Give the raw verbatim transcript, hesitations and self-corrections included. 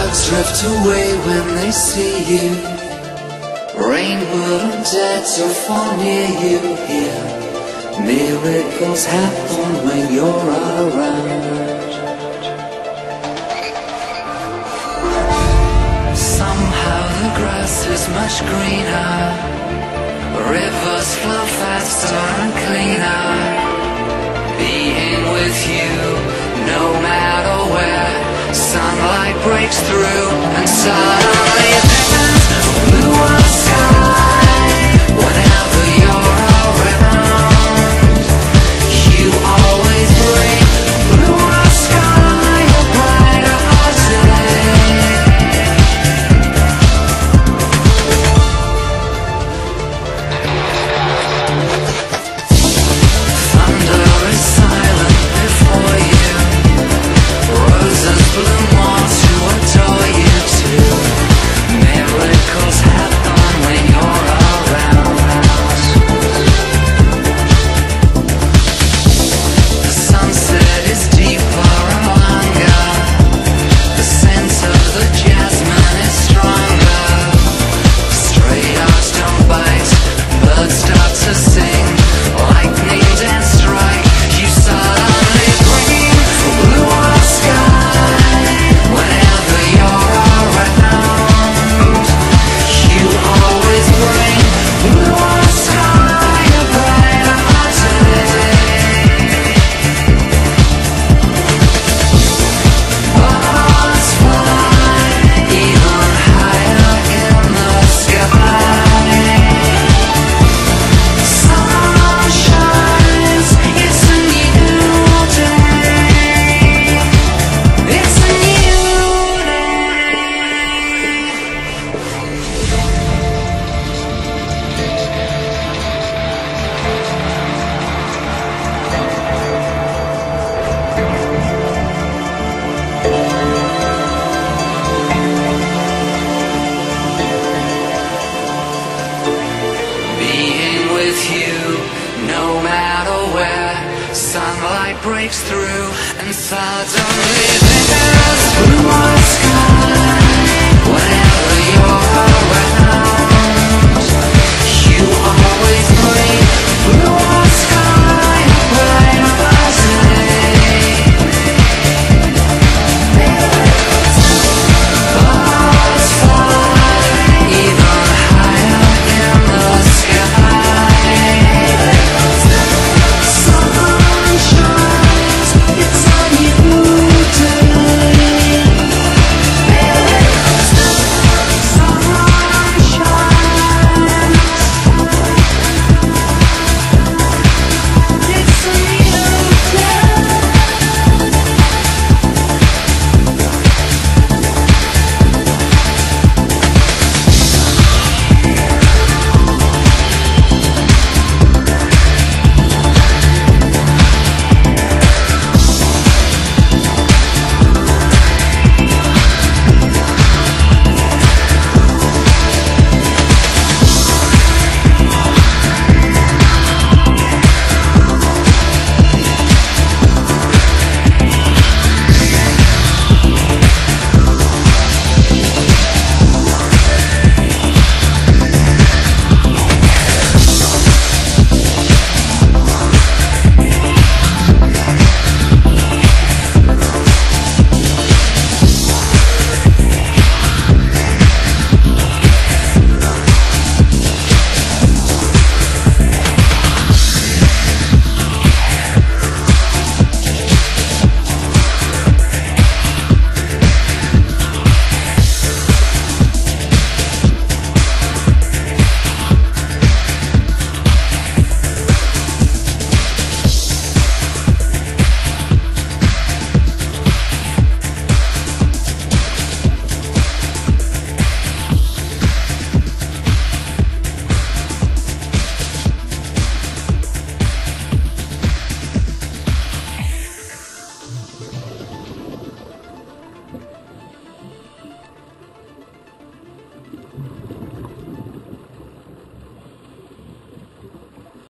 Clouds drift away when they see you. Rain wouldn't dare to fall near you here. Miracles happen when you're around. Somehow the grass is much greener. Rivers flow faster and cleaner. Being with you, no matter where. Sunlight breaks through and suddenly there's blue sky. Whenever you're around, you always bring blue sky, a brighter day. Thunder is silent before you. Roses bloom more to adore you too. Miracles happen when you're around. The sunset is deeper and longer. The scent of the jasmine is stronger. Stray dogs don't bite, birds start to sing. Lightning dance strike, you suddenly bring blue sky. Whenever you're around, you always bring blue sky, a brighter day. Birds fly even higher in the sky. Sun shines, it's a new day. It's a new day. Being with you, no matter where. Sunlight breaks through and suddenly there